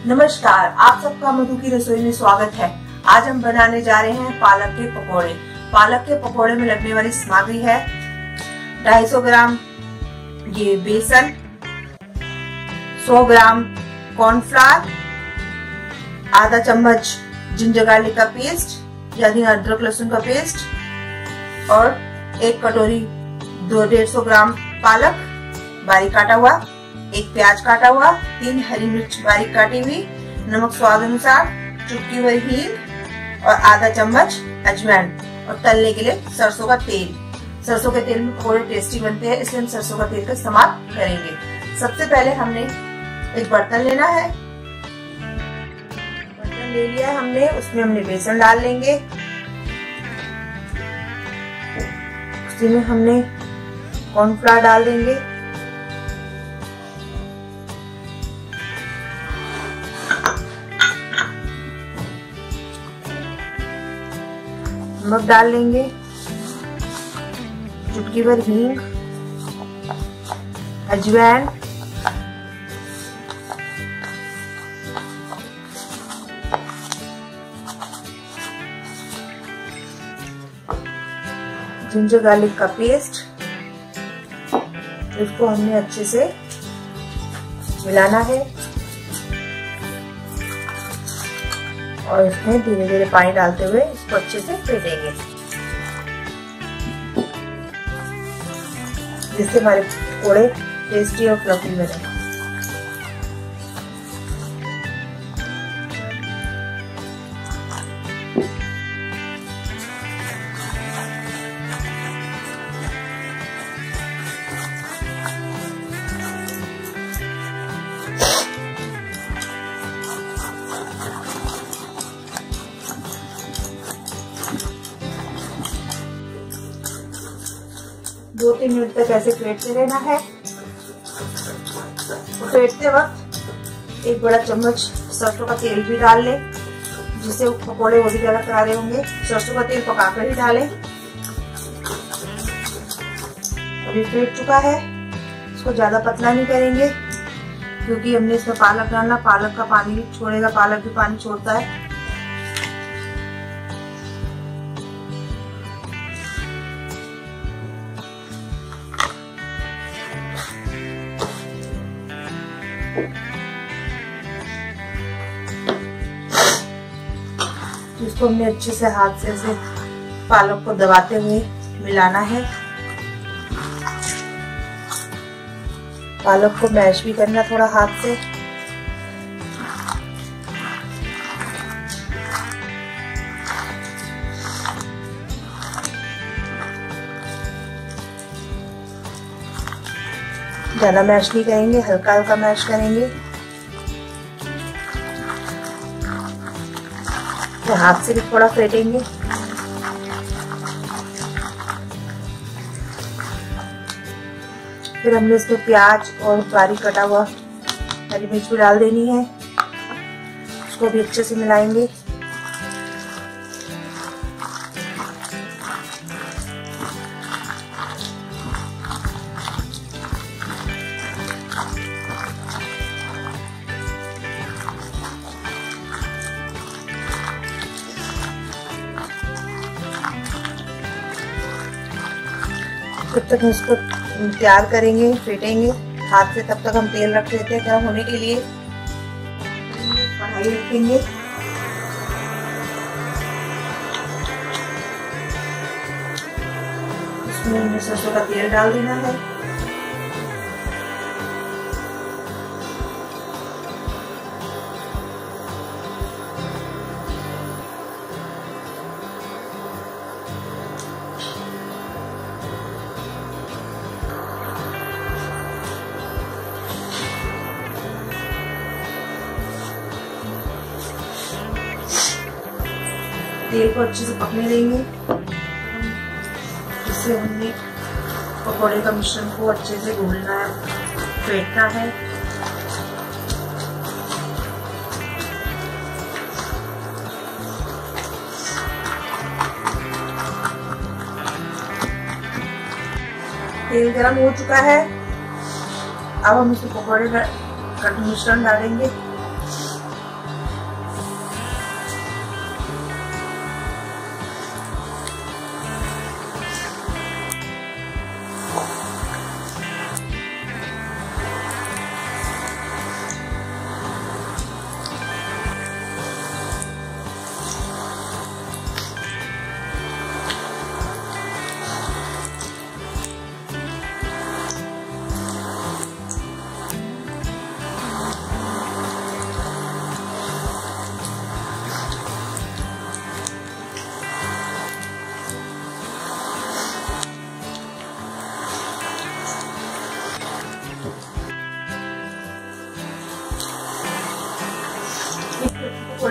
नमस्कार, आप सबका मधु की रसोई में स्वागत है। आज हम बनाने जा रहे हैं पालक के पकोड़े। पालक के पकोड़े में लगने वाली सामग्री है 250 ग्राम ये बेसन, 100 ग्राम कॉर्नफ्लावर, आधा चम्मच जिंजर गार्लिक का पेस्ट यानी अदरक लहसुन का पेस्ट और 1 कटोरी 150 ग्राम पालक बारीक काटा हुआ, 1 प्याज काटा हुआ, 3 हरी मिर्च बारीक काटी हुई, नमक स्वाद अनुसार, चुटकी भर हींग और आधा चम्मच अजवाइन और तलने के लिए सरसों का तेल। सरसों के तेल में पकोड़े टेस्टी बनते हैं, इसलिए हम सरसों का तेल का इस्तेमाल करेंगे। सबसे पहले हमने एक बर्तन लेना है। बर्तन ले लिया है हमने, उसमें हमने बेसन डाल लेंगे। उसी में हमने कॉर्नफ्लावर डाल देंगे, नमक डाल लेंगे, चुटकी भर हींग, अजवाइन, जिंजर गार्लिक का पेस्ट। इसको हमने अच्छे से मिलाना है और इसमें धीरे धीरे पानी डालते हुए इसको अच्छे से फेंटेंगे, जिससे हमारे पकोड़े टेस्टी और फ्लफी बने। दो 3 मिनट तक ऐसे फेंटते रहना है। फेंटते वक्त 1 बड़ा चम्मच सरसों का तेल भी डाल लें, जिससे पकोड़े वो भी ज्यादा करारे होंगे। सरसों का तेल पकाकर ही डालें। अभी फेंट चुका है, इसको ज्यादा पतला नहीं करेंगे क्योंकि हमने इसमें पालक डालना, पालक का पानी छोड़ेगा, पालक भी पानी छोड़ता है। इसको हमने अच्छे से हाथ से ऐसे पालक को दबाते हुए मिलाना है। पालक को मैश भी करना थोड़ा हाथ से। ज्यादा मैश नहीं करेंगे, हल्का हल्का मैश करेंगे। तो हाथ से भी थोड़ा फेंटेंगे। फिर हमने इसमें प्याज और बारीक कटा हुआ हरी मिर्च भी डाल देनी है। उसको भी अच्छे से मिलाएंगे। जब तक इसको तैयार करेंगे, फेंटेंगे हाथ से, तब तक हम तेल रख देते हैं गर्म होने के लिए। कढ़ाई रखेंगे, इसमें हमने सरसों का तेल डाल देना है। तेल को अच्छे से पकने देंगे, जिससे हमने पकोड़े का मिश्रण को अच्छे से घोलना है, फेंटना है। तेल गरम हो चुका है। अब हम इसमें पकोड़े का मिश्रण डालेंगे।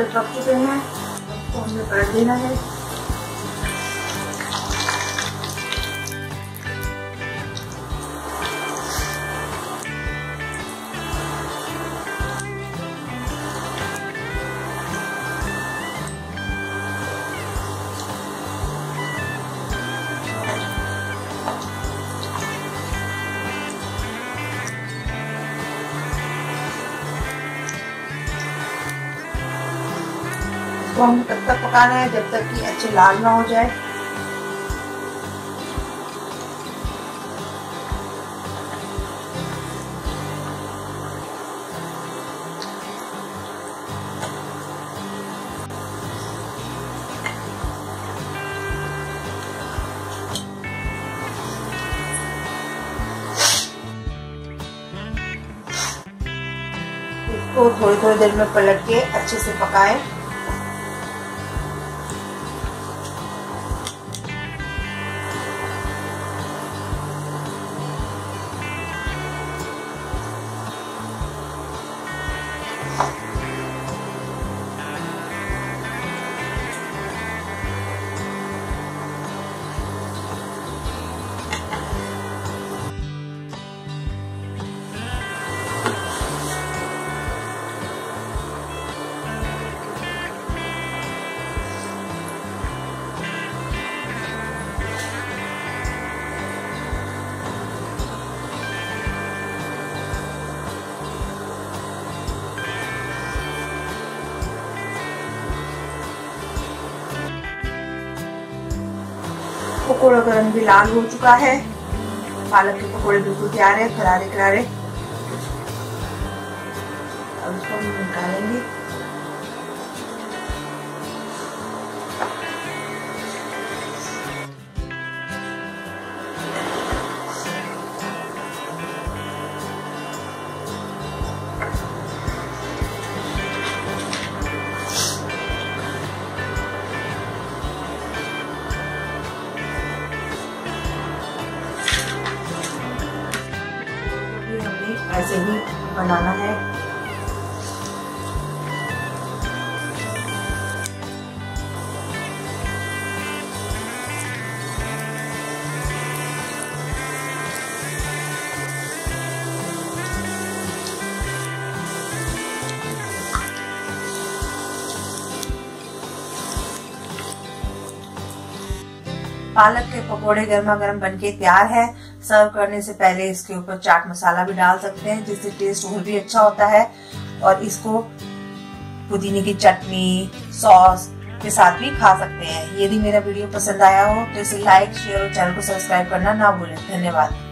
पकौड़े पक चुके हैं, तो हमें पलट देना है। तो हमें तब तक पकाना है जब तक कि अच्छे लाल ना हो जाए। इसको थोड़ी थोड़ी देर में पलट के अच्छे से पकाएं। पकौड़ों का रंग भी लाल हो चुका है। पालक के पकौड़े बिल्कुल तैयार है, करारे करारे। अब इसको हम निकालेंगे। ऐसे ही बनाना है। पालक के पकोड़े गर्मा गर्म बनके तैयार है। सर्व करने से पहले इसके ऊपर चाट मसाला भी डाल सकते हैं, जिससे टेस्ट और भी अच्छा होता है। और इसको पुदीने की चटनी, सॉस के साथ भी खा सकते हैं। यदि मेरा वीडियो पसंद आया हो तो इसे लाइक, शेयर और चैनल को सब्सक्राइब करना ना भूलें। धन्यवाद।